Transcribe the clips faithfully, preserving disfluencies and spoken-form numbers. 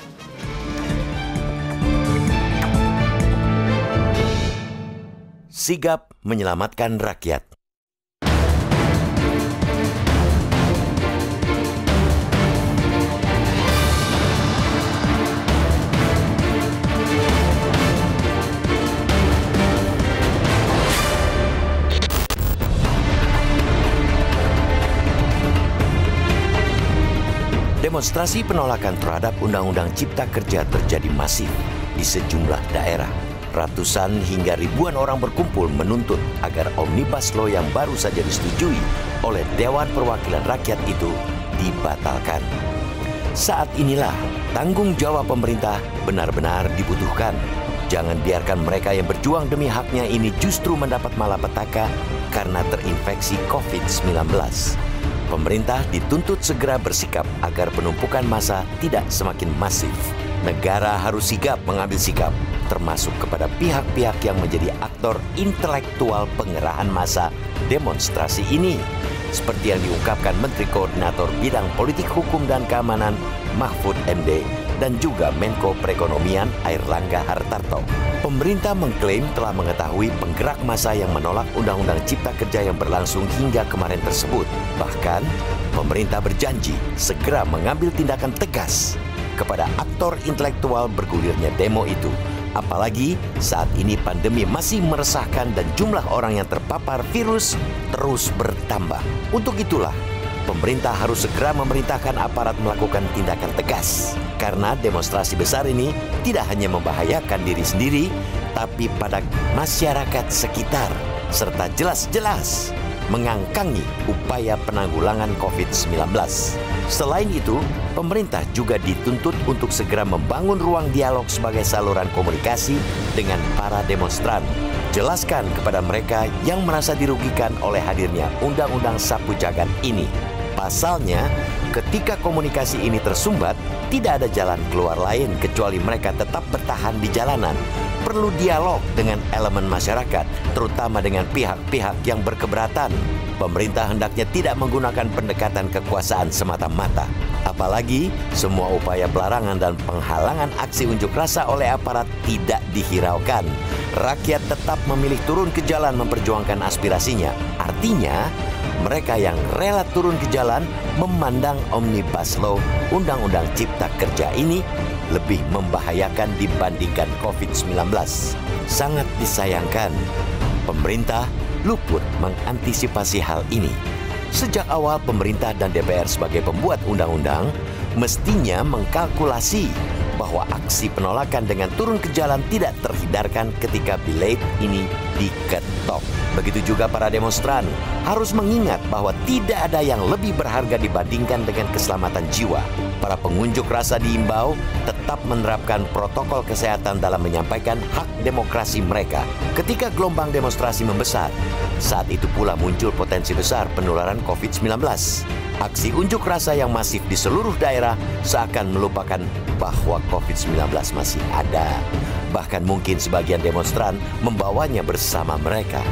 Sigap menyelamatkan rakyat. Demonstrasi penolakan terhadap Undang-Undang Cipta Kerja terjadi masif di sejumlah daerah. Ratusan hingga ribuan orang berkumpul menuntut agar Omnibus Law yang baru saja disetujui oleh Dewan Perwakilan Rakyat itu dibatalkan. Saat inilah tanggung jawab pemerintah benar-benar dibutuhkan. Jangan biarkan mereka yang berjuang demi haknya ini justru mendapat malapetaka karena terinfeksi covid sembilan belas. Pemerintah dituntut segera bersikap agar penumpukan massa tidak semakin masif. Negara harus sigap mengambil sikap, termasuk kepada pihak-pihak yang menjadi aktor intelektual pengerahan massa demonstrasi ini. Seperti yang diungkapkan Menteri Koordinator Bidang Politik Hukum dan Keamanan Mahfud M D dan juga Menko Perekonomian Airlangga Hartarto. Pemerintah mengklaim telah mengetahui penggerak massa yang menolak Undang-Undang Cipta Kerja yang berlangsung hingga kemarin tersebut. Bahkan, pemerintah berjanji segera mengambil tindakan tegas kepada aktor intelektual bergulirnya demo itu. Apalagi saat ini pandemi masih meresahkan dan jumlah orang yang terpapar virus terus bertambah. Untuk itulah, pemerintah harus segera memerintahkan aparat melakukan tindakan tegas. Karena demonstrasi besar ini tidak hanya membahayakan diri sendiri, tapi pada masyarakat sekitar, serta jelas-jelas mengangkangi upaya penanggulangan covid sembilan belas. Selain itu, pemerintah juga dituntut untuk segera membangun ruang dialog sebagai saluran komunikasi dengan para demonstran. Jelaskan kepada mereka yang merasa dirugikan oleh hadirnya Undang-Undang Sapu Jagat ini. Pasalnya, ketika komunikasi ini tersumbat, tidak ada jalan keluar lain kecuali mereka tetap bertahan di jalanan. Perlu dialog dengan elemen masyarakat, terutama dengan pihak-pihak yang berkeberatan. Pemerintah hendaknya tidak menggunakan pendekatan kekuasaan semata-mata. Apalagi, semua upaya pelarangan dan penghalangan aksi unjuk rasa oleh aparat tidak dihiraukan. Rakyat tetap memilih turun ke jalan memperjuangkan aspirasinya. Artinya, mereka yang rela turun ke jalan memandang Omnibus Law Undang-Undang Cipta Kerja ini lebih membahayakan dibandingkan covid sembilan belas. Sangat disayangkan, pemerintah luput mengantisipasi hal ini. Sejak awal pemerintah dan D P R sebagai pembuat undang-undang mestinya mengkalkulasi bahwa aksi penolakan dengan turun ke jalan tidak terhindarkan ketika bilet ini diketok. Begitu juga para demonstran harus mengingat bahwa tidak ada yang lebih berharga dibandingkan dengan keselamatan jiwa. Para pengunjuk rasa diimbau tetap menerapkan protokol kesehatan dalam menyampaikan hak demokrasi mereka. Ketika gelombang demonstrasi membesar, saat itu pula muncul potensi besar penularan covid sembilan belas. Aksi unjuk rasa yang masif di seluruh daerah seakan melupakan bahwa covid sembilan belas masih ada. Bahkan mungkin sebagian demonstran membawanya bersama mereka.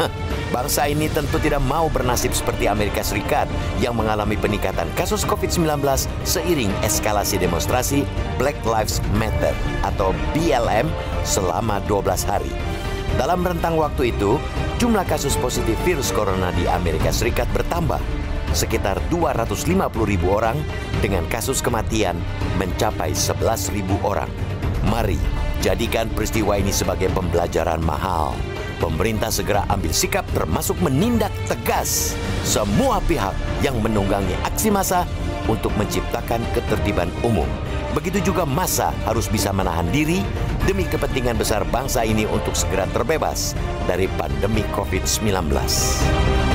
Bangsa ini tentu tidak mau bernasib seperti Amerika Serikat yang mengalami peningkatan kasus covid sembilan belas seiring eskalasi demonstrasi Black Lives Matter atau B L M selama dua belas hari. Dalam rentang waktu itu, jumlah kasus positif virus corona di Amerika Serikat bertambah sekitar dua ratus lima puluh ribu orang dengan kasus kematian mencapai sebelas ribu orang. Mari jadikan peristiwa ini sebagai pembelajaran mahal. Pemerintah segera ambil sikap termasuk menindak tegas semua pihak yang menunggangi aksi massa untuk menciptakan ketertiban umum. Begitu juga massa harus bisa menahan diri demi kepentingan besar bangsa ini untuk segera terbebas dari pandemi covid sembilan belas.